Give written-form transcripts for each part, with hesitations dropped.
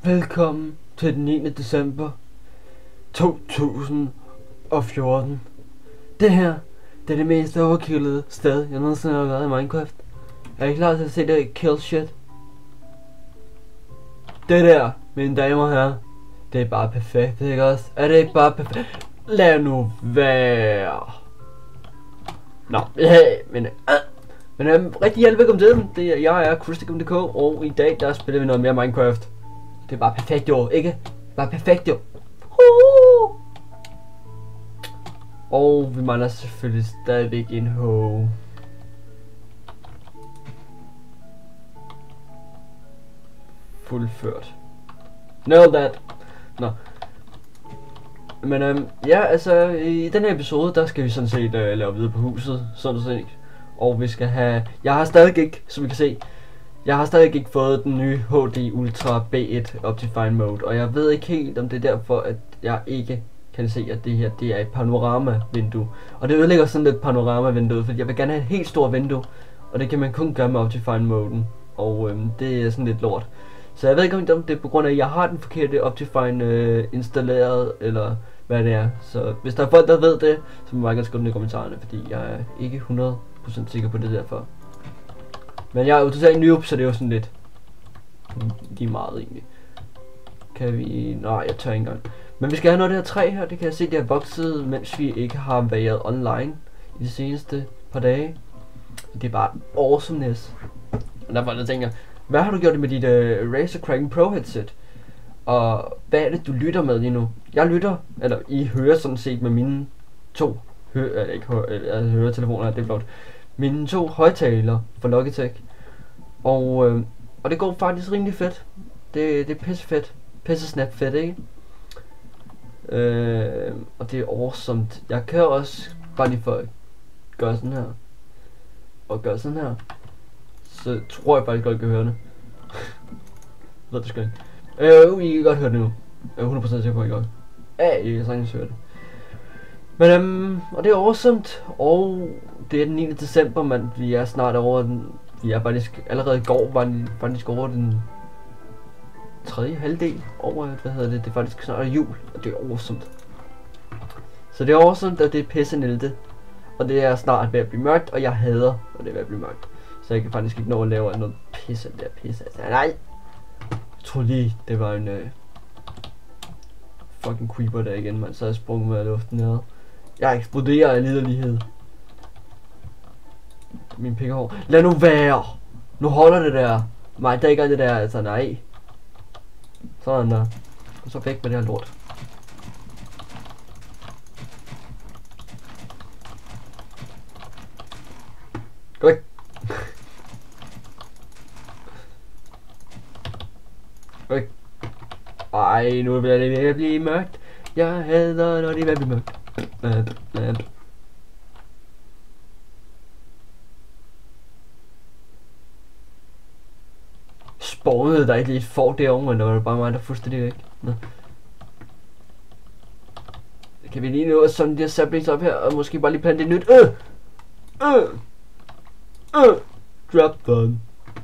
Velkommen til den 9. december 2014. Det her, det er det mest overkillede sted, jeg nogensinde har været i Minecraft. Er I klar til at se det kill shit? Det der, mine damer og herrer, det er bare perfekt, ikke også? Er det ikke bare perfekt? Lad nu være. Nå, men rigtig hjertelig velkommen til dem. Jeg er Krysticum.dk, og i dag der spiller vi noget mere Minecraft. Det er bare perfekt jo, ikke? Bare perfekt jo. Og vi mangler selvfølgelig stadigvæk en hoe. Fuldført. Nailed that. Nå. Men ja, altså i den her episode, der skal vi sådan set lave videre på huset, sådan set. Og vi skal have, jeg har stadig ikke, som I kan se, jeg har stadig ikke fået den nye HD Ultra B1 Optifine Mode. Og jeg ved ikke helt, om det er derfor, at jeg ikke kan se, at det her, det er et panorama-vindue. Og det ødelægger sådan lidt panorama-vinduet, fordi jeg vil gerne have et helt stort vindue. Og det kan man kun gøre med Optifine-moden. Og det er sådan lidt lort. Så jeg ved ikke, om det er på grund af, at jeg har den forkerte Optifine installeret, eller hvad det er. Så hvis der er folk, der ved det, så må man gerne skrive det i kommentarerne, fordi jeg er ikke 100% sikker på det derfor. Men jeg er jo totalt noob, så det er jo sådan lidt lige meget egentlig. Kan vi... Nej, jeg tør ikke engang. Men vi skal have noget af det her træ her, det kan jeg se, det er vokset, mens vi ikke har været online i de seneste par dage. Det er bare awesomeness. Og derfor jeg tænker, hvad har du gjort med dit Razer Kraken Pro headset? Og hvad er det du lytter med lige nu? Jeg lytter, eller I hører sådan set med mine to høretelefoner, det er flot. Mine to højtalere fra Logitech. Og det går faktisk rimelig fedt. Det er pisse fedt. Pisse snap fedt, ikke? Og det er awesome. Jeg kan også bare lige for at gøre sådan her. Og gøre sådan her. Så tror jeg faktisk godt, I kan høre det. Ved det sgu ikke. I kan godt høre det nu. Jeg er 100% sikker på, at I godt. Ja, I kan sagtens høre det. Men og det er awesome. Og det er den 9. december, man. Vi er snart over den. Vi er faktisk allerede i går faktisk over den tredje halvdel over, det er faktisk snart jul, og det er awesome. Så det er awesome, og det er pisse nelte. Og det er snart ved at blive mørkt, og jeg hader, og det er ved at blive mørkt. Så jeg kan faktisk ikke nå at lave noget pisse, det der pisse. Altså, nej! Jeg tror lige, det var en fucking creeper der igen, man. Så har jeg sprunget med luften her. Jeg eksploderer af liderlighed. Min pikkerhår. Lad nu være! Nu holder det der. Nej, der er ikke det der, altså nej. Sådan der. Og så væk med det her lort. Gå væk. Gå væk. Ej, nu bliver det ved at blive mørkt. Jeg hader, når det er ved at blive mørkt. Spawnede der ikke lige får derovre, men der var det bare mig, der fuldstændig væk. Nå. Kan vi lige nå at sådan de her saplings op her, og måske bare lige plante et nyt. Drop done.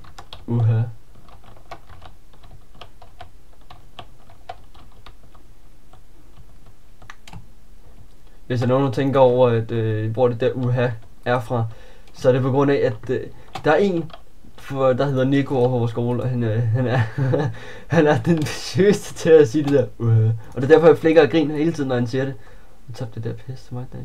Hvis jeg nogen tænker over, at hvor det der er fra, så er det på grund af, at der er en, der hedder Nico over vores skole, og han er den sygeste til at sige det der. Og det er derfor, jeg flikker og griner hele tiden, når han siger det. Han tabte det der pisse til mig, der.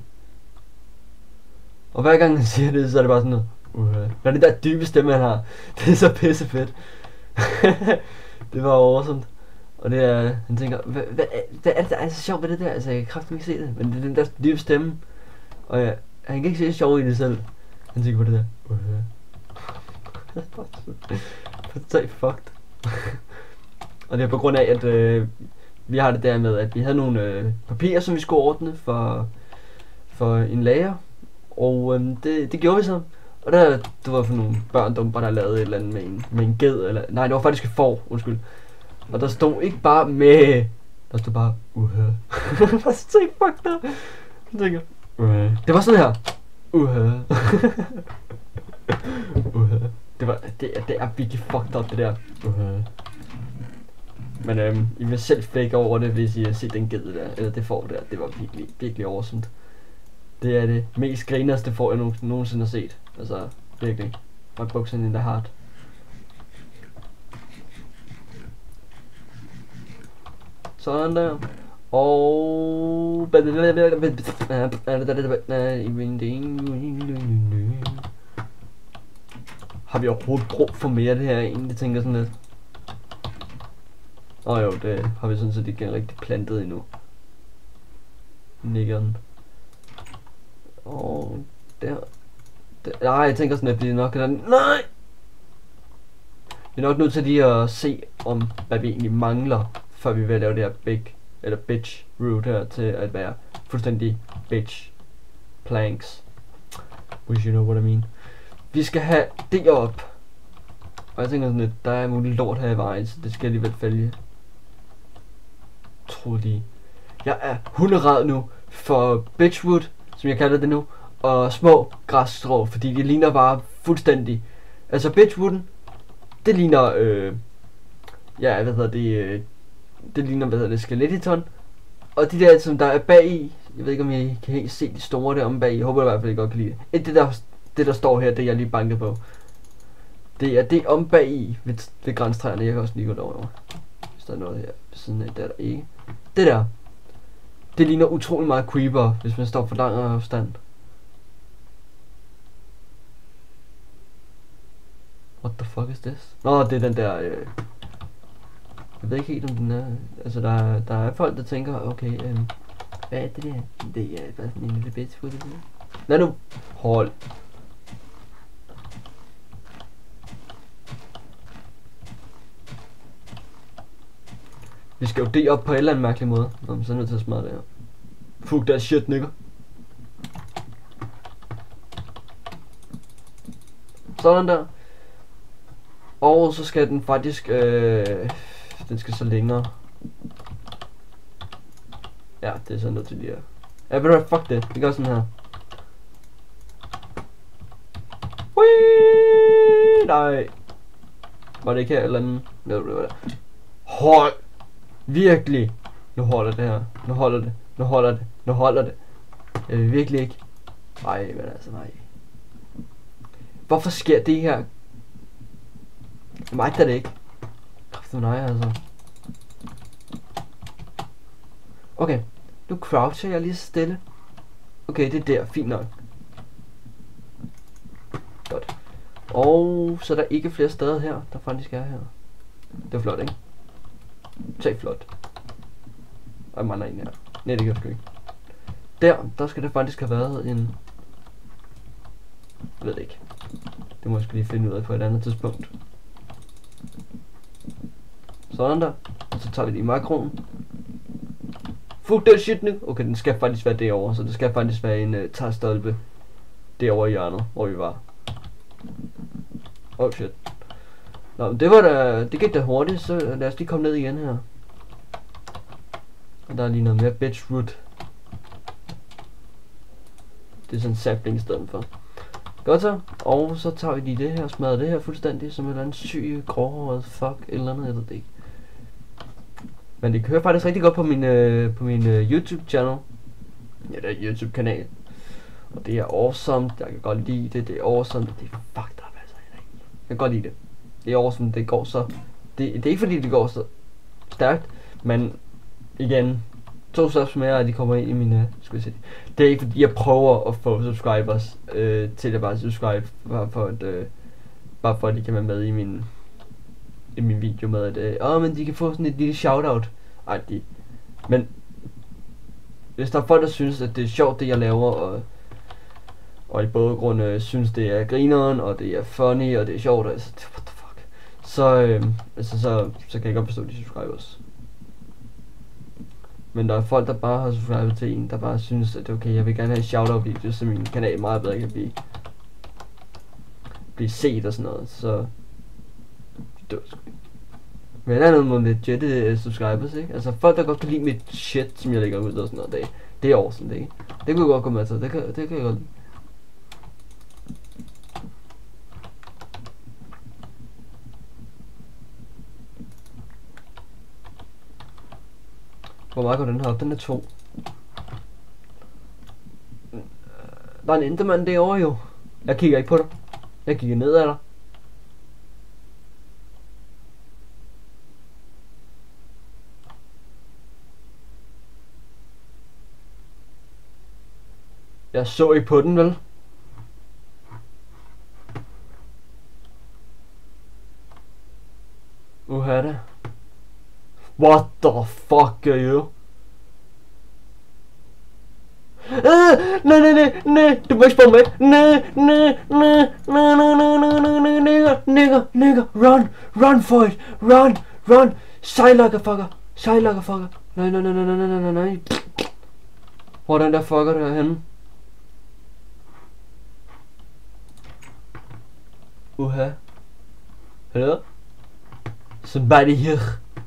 Og hver gang han siger det, så er det bare sådan noget. Når det der dybe stemme, han har, det er så pisse fedt. Det var awesome. Og det er, han tænker, hvad er det der er så sjovt ved det der? Altså, jeg kan kraftigt ikke se det, men det er den der dybe stemme. Og ja, han kan ikke se det sjovt i det selv. Han tænker på det der. Totalt fucked. Og det er på grund af, at vi har det der med, at vi havde nogle papirer, som vi skulle ordne for en lager. Og det gjorde vi så. Og der var for nogle børn, der lavede et eller andet med en ged, eller nej, det var faktisk et får, undskyld. Og der stod ikke bare med, der stod bare det var så fucked up. Jeg tænker, det var sådan her. Det er virkelig fucked up det der. Men I vil selv flække over det, hvis I har set den ged der, eller det får der. Det var virkelig, virkelig awesome. Det er det mest grinerste får jeg nogensinde har set. Altså, virkelig. My books in the heart. Sådan der. Og... Har vi overhovedet brug for mere af det her egentlig? Det tænker sådan lidt. Jo, det har vi sådan set ikke rigtig plantet endnu. Nikkeren. Og der. Nej, jeg tænker sådan, at vi nok er... Nej! Vi er nok nødt til lige at se om, hvad vi egentlig mangler, før vi vil lave det her bitch route her til at være fuldstændig bitch planks. Wish you know what I mean. Vi skal have det op. Og jeg tænker sådan lidt, der er muligt lort her i vejen, så det skal alligevel fælge. Tro lige. Jeg er hunderad nu for bitchwood, som jeg kalder det nu, og små græsstrå, fordi det ligner bare fuldstændig. Altså bitchwooden, det ligner, ja, det ligner, skeleton. Og de der, som der er bag i, jeg ved ikke om I kan helt se de store der om bag i, jeg håber i hvert fald I godt kan lide det. Det der står her, det jeg lige banket på. Det er det om bag i ved grænstræerne, jeg kan også lige gå derover. Hvis der er noget her ved siden af, det er der ikke. Det der, det ligner utrolig meget creeper, hvis man står for lang afstand. What the fuck is this? Nå, det er den der, jeg ved ikke helt om den er, altså der er folk der tænker, okay, hvad er det der? Det er bare sådan en lille bitch for det der. Lad nu, hold. Vi skal jo det op på en eller anden mærkelig måde. Nå, men så er jeg nødt til at smadre det her. Fuck that shit, nigga. Sådan der. Og så skal den faktisk, den skal så længere. Ja, det er så nødt til lige at... Ja, ved du hvad, fuck det. Vi gør sådan her. Whee! Nej. Var det ikke her eller andet? Nej, det var det. Hold! Virkelig! Nu holder det her. Nu holder det. Nu holder det. Nu holder det. Jeg vil virkelig ikke. Ej, men altså nej. Hvorfor sker det her? Jeg magter det ikke. Kræfter nej, altså. Okay. Nu croucher jeg lige stille. Okay, det er der. Fint nok. Godt. Og så er der ikke flere steder her, der faktisk er her. Det er flot, ikke? Tag flot. Og jeg mangler en her. Nej, det kan jeg sgu ikke. Der skal det faktisk have været en... Jeg ved det ikke. Det må jeg lige finde ud af på et andet tidspunkt. Sådan der. Og så tager vi det i makroen. Fuck that shit nu. Okay, den skal faktisk være derovre. Så det skal faktisk være en træstolpe derovre i hjørnet, hvor vi var. Oh shit. Nå, men det gik da hurtigt, så lad os lige komme ned igen her. Og der er lige noget mere bitchwood. Det er sådan en sapling i stedet for. Godt så. Og så tager vi lige det her og smadrer det her fuldstændig som et eller andet syg, gråhåret fuck eller andet, jeg ved det ikke. Men det kører faktisk rigtig godt på min YouTube channel. Ja, det er YouTube kanal. Og det er awesome. Jeg kan godt lide det. Det er awesome. Det er fucked up altså. Jeg kan godt lide det. Det er awesome. Det går så. Det er ikke fordi det går så stærkt, men igen, 2 subs mere, og de kommer ind i mine, skal vi se. Det er ikke fordi jeg prøver at få subscribers til at bare subscribe, bare for at de kan være med i min video med at men de kan få sådan et lille shoutout. Men hvis der er folk der synes at det er sjovt det jeg laver, og i både grund synes det er grineren, og det er funny, og det er sjovt, altså what the fuck, så kan jeg godt forstå de subscribers. Men der er folk der bare har subscribet til en, der bare synes at okay, jeg vil gerne have shoutout video, så min kanal meget bedre kan blive set og sådan noget, så det var sgu ikke. Men der er nogle legit subscribers, ikke? Altså folk der godt kan lide mit shit, som jeg lægger ud og sådan noget, det er awesome, det ikke? Det kunne jeg godt gå med til, det kan jeg godt lide. Hvor meget går den her op? Den er 2. Der er en endermand derovre jo. Jeg kigger ikke på dig. Jeg kigger ned ad dig. Jeg så ikke på den, vel? Da. What the fuck are you? Nej, du må ikke spørge med. Nigger, run for it, run, sejlakker fucker. Nej. Hvor er den der fucker der henne? Hello? Somebody here.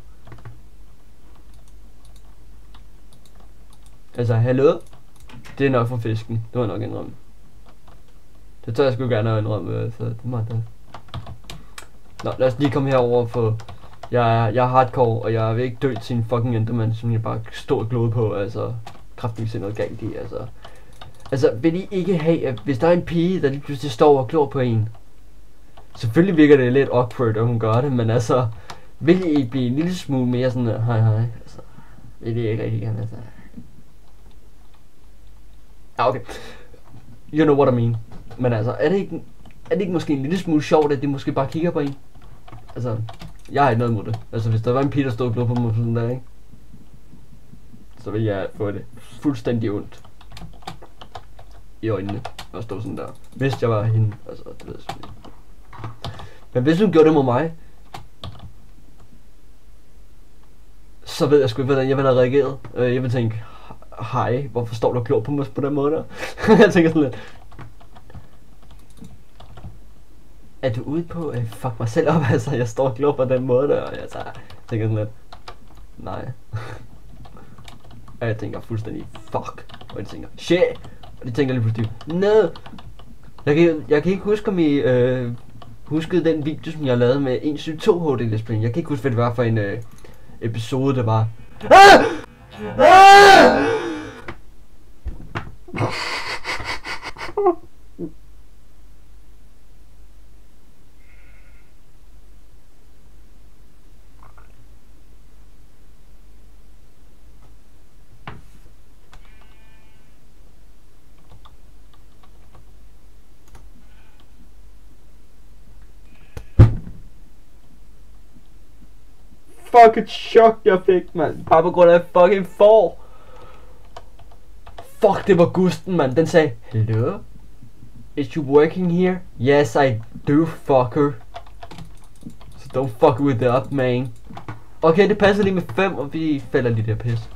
Altså, hallo? Det er nok for fisken. Det var nok indrømme. Det tør jeg sgu gerne at indrømme, så det må jeg. Nå, lad os lige komme herover for... Jeg er hardcore, og jeg vil ikke dø til en fucking enderman, som jeg bare står og glode på, altså... Kraftigt se noget galt i, altså... Altså, vil I ikke have, at hvis der er en pige, der lige pludselig står og glor på en... Selvfølgelig virker det lidt awkward, at hun gør det, men altså... Vil I ikke blive en lille smule mere sådan, hej, altså... Vil I ikke rigtig gerne, altså... Ja, okay. You know what I mean. Men altså, er det ikke måske en lille smule sjovt, at de måske bare kigger på en? Altså, jeg har ikke noget imod det. Altså, hvis der var en pige, der stod og glod på mig sådan der, ikke? Så vil jeg få det fuldstændig ondt i øjnene og stå sådan der. Hvis jeg var hende, altså, det ved jeg sgu ikke. Men hvis hun gjorde det mod mig, så ved jeg sgu ikke, hvordan jeg ville have reageret. Jeg vil tænke, hej, hvorfor står du og glor på mig på den måde der? Jeg tænker sådan lidt. Er du ude på at fuck mig selv op, altså jeg står og glor på den måde der, og jeg tænker sådan lidt. Nej. Og jeg tænker fuldstændig fuck. Og jeg tænker shit. Og de tænker lige pludselig no. Jeg kan ikke huske om I huskede den video som jeg lavede med 1.7.2 HD Let's Play. Jeg kan ikke huske hvad det var for en episode der var. Fuck et chok jeg fik, mand. Bare på grund af fucking får. Fuck, det var gusten, mand. Den sagde, hello? Is you working here? Yes, I do, fucker. So don't fuck with it up, man. Okay, det passer lige med 5, og vi fælder lige der pis.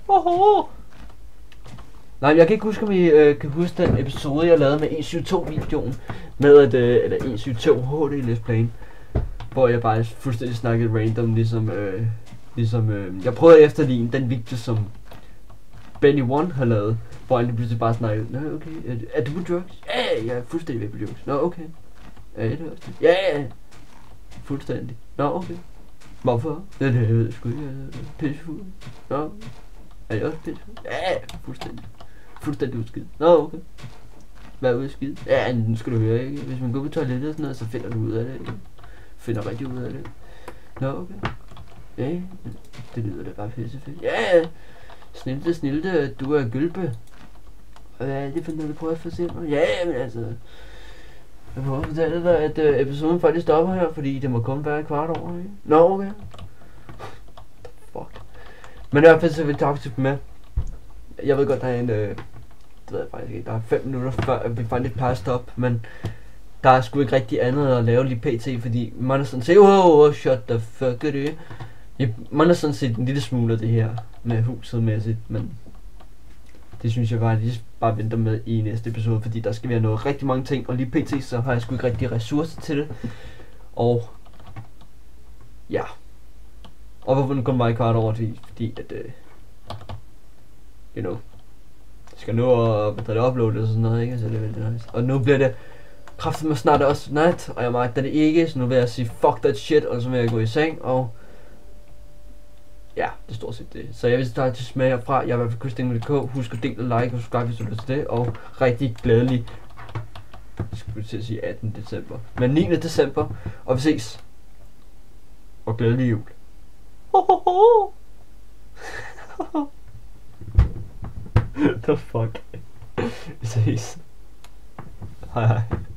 Nej, jeg kan ikke huske, om I kan huske den episode, jeg lavede med 1.7.2-videoen. Med at, eller 1.7.2 HD Let's Play. Hvor jeg bare fuldstændig snakkede random, jeg prøvede at efterligne den video, som Benny One har lavet. Hvor han lige pludselig bare snakkede, nå okay, er du på drugs? Ja, jeg er fuldstændig ved på drugs. Nå okay. Ja, det er også det. Ja, fuldstændig. Nå okay. Hvorfor? Ja, det ved jeg sgu ikke, jeg er pissefuld. Nå, er jeg også pissefuld? Ja, fuldstændig. Fuldstændig udskidt. Nå okay. Hvad er udskidt? Ja, nu skal du høre, ikke? Hvis man går på toilettet og sådan noget, så finder du ud af det, ikke? Finder rigtig ud af det. Nå okay. Ja, det lyder da bare pissefedt. Ja, snilte, du er gylpe. Og hvad er det for noget, du prøver at fortælle mig? Ja, men altså... Jeg prøver at fortælle dig, at episoden faktisk stopper her, fordi det må kun være et kvart over, ikke? Nå, okay. Fuck. Men i hvert fald så vil jeg tage til med. Jeg ved godt, der er en... det ved jeg faktisk ikke. Der er 5 minutter før, vi faktisk plejer at stoppe, men... Der er sgu ikke rigtig andet at lave lige pt, fordi man er sådan set, wow, shut the fuck it. Man er sådan set en lille smule af det her med huset mæssigt, men det synes jeg bare venter med i næste episode, fordi der skal være noget rigtig mange ting, og lige pt så har jeg sgu ikke rigtig ressourcer til det, og ja, og hvorfor den kun var i kvart over, fordi at, you know, jeg skal nå at uploade og sådan noget, ikke, så det er veldig nice, og nu bliver det kraftigt med snart også nat, og jeg magter det ikke, så nu vil jeg sige fuck that shit, og så vil jeg gå i seng, og Ja, det er stort set det. Så jeg vil starte til smag herfra. Jeg er i hvert fald Christian.dk. Husk at dele og like og subscribe, hvis du vil til det. Og rigtig glædelig, jeg skulle til at sige 18. december. Men 9. december. Og vi ses. Og glædelig jul. The fuck. Vi ses. Hej hej.